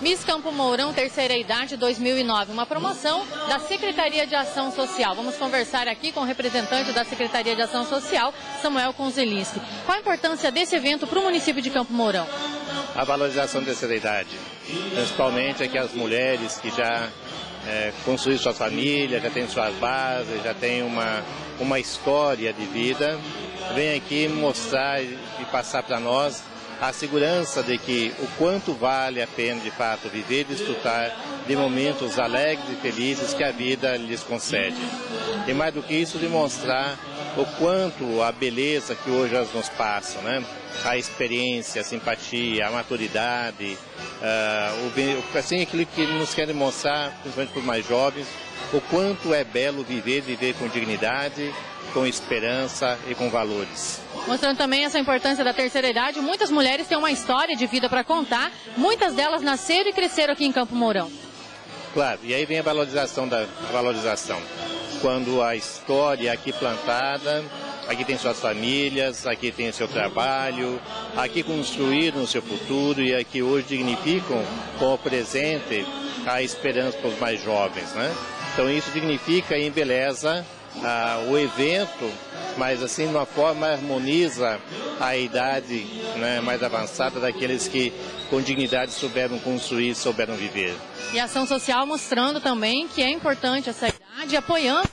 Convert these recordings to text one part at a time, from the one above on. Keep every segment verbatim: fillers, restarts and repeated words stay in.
Miss Campo Mourão, terceira idade, dois mil e nove, uma promoção da Secretaria de Ação Social. Vamos conversar aqui com o representante da Secretaria de Ação Social, Samuel Konzelinski. Qual a importância desse evento para o município de Campo Mourão? A valorização da terceira idade, principalmente aquelas mulheres que já é, construíram sua família, já têm suas bases, já têm uma, uma história de vida, vem aqui mostrar e passar para nós a segurança de que o quanto vale a pena, de fato, viver e desfrutar de momentos alegres e felizes que a vida lhes concede. E mais do que isso, demonstrar o quanto a beleza que hoje elas nos passam, né? A experiência, a simpatia, a maturidade, uh, o, assim, aquilo que nos quer mostrar, principalmente para os mais jovens, o quanto é belo viver, viver com dignidade, com esperança e com valores. Mostrando também essa importância da terceira idade, muitas mulheres têm uma história de vida para contar, muitas delas nasceram e cresceram aqui em Campo Mourão. Claro, e aí vem a valorização da a valorização. Quando a história aqui plantada, aqui tem suas famílias, aqui tem seu trabalho, aqui construíram o seu futuro e aqui hoje dignificam com o presente a esperança para os mais jovens, né? Então isso dignifica e embeleza ah, o evento, mas assim de uma forma harmoniza a idade, né, mais avançada daqueles que com dignidade souberam construir, souberam viver. E a ação social mostrando também que é importante essa idade, apoiando.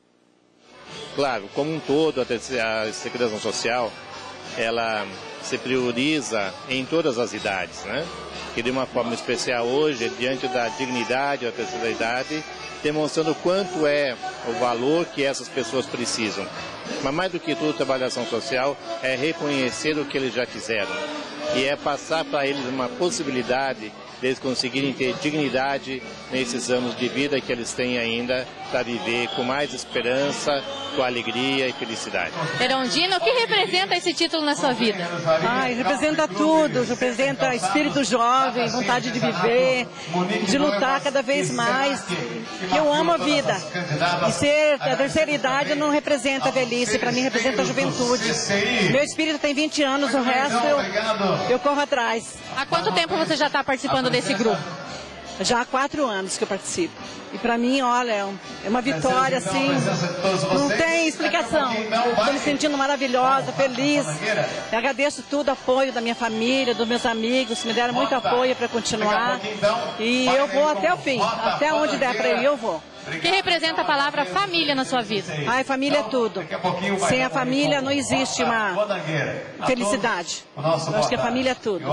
Claro, como um todo, a Secretaria Social, ela se prioriza em todas as idades, né? E de uma forma especial hoje, diante da dignidade da terceira idade, demonstrando o quanto é o valor que essas pessoas precisam. Mas mais do que tudo, a trabalhação social é reconhecer o que eles já fizeram. E é passar para eles uma possibilidade de eles conseguirem ter dignidade nesses anos de vida que eles têm ainda para viver com mais esperança, com alegria e felicidade. Erondina, o que representa esse título na sua vida? Ai, representa tudo, representa espírito jovem, vontade de viver, de lutar cada vez mais. Eu amo a vida. E ser a terceira idade não representa a velhice, para mim representa a juventude. Meu espírito tem vinte anos, o resto eu, eu corro atrás. Há quanto tempo você já está participando desse grupo? Já há quatro anos que eu participo. E para mim, olha, é uma vitória, assim, não tem explicação. Estou me sentindo maravilhosa, feliz. Eu agradeço tudo, apoio da minha família, dos meus amigos, me deram muito apoio para continuar. E eu vou até o fim, até onde der para ir, eu vou. O que representa a palavra família na sua vida? Ai, família é tudo. Sem a família não existe uma felicidade. Eu acho que a família é tudo.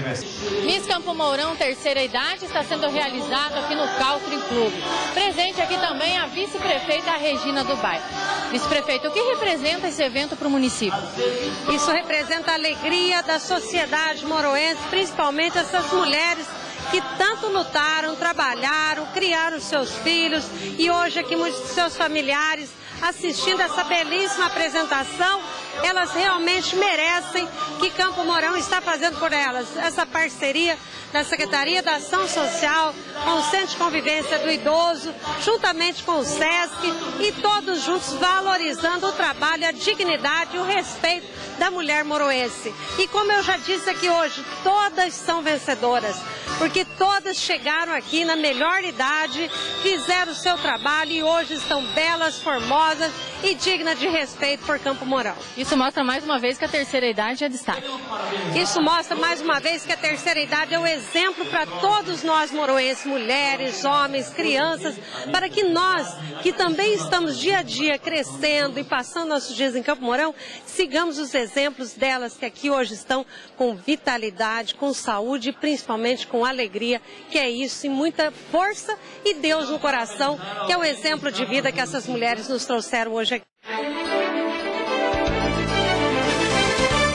Miss Campo Mourão, terceira idade, está sendo realizado aqui no Country Club. Presente aqui também a vice-prefeita Regina do Bairro. Vice-prefeita, o que representa esse evento para o município? Isso representa a alegria da sociedade moroense, principalmente essas mulheres que tanto lutaram, trabalharam, criaram seus filhos e hoje aqui muitos de seus familiares assistindo essa belíssima apresentação, elas realmente merecem que Campo Mourão está fazendo por elas. Essa parceria da Secretaria da Ação Social, com o Centro de Convivência do Idoso, juntamente com o SESC e todos juntos valorizando o trabalho, a dignidade e o respeito da mulher moroense. E como eu já disse aqui hoje, todas são vencedoras, porque todas chegaram aqui na melhor idade, fizeram o seu trabalho e hoje estão belas, formosas e dignas de respeito por Campo Mourão. Isso mostra mais uma vez que a terceira idade é destaque. Isso mostra mais uma vez que a terceira idade é o exemplo para todos nós moroenses, mulheres, homens, crianças, para que nós, que também estamos dia a dia crescendo e passando nossos dias em Campo Mourão, sigamos os exemplos delas que aqui hoje estão com vitalidade, com saúde e principalmente com alegria, que é isso, e muita força e Deus no coração, que é o exemplo de vida que essas mulheres nos trouxeram hoje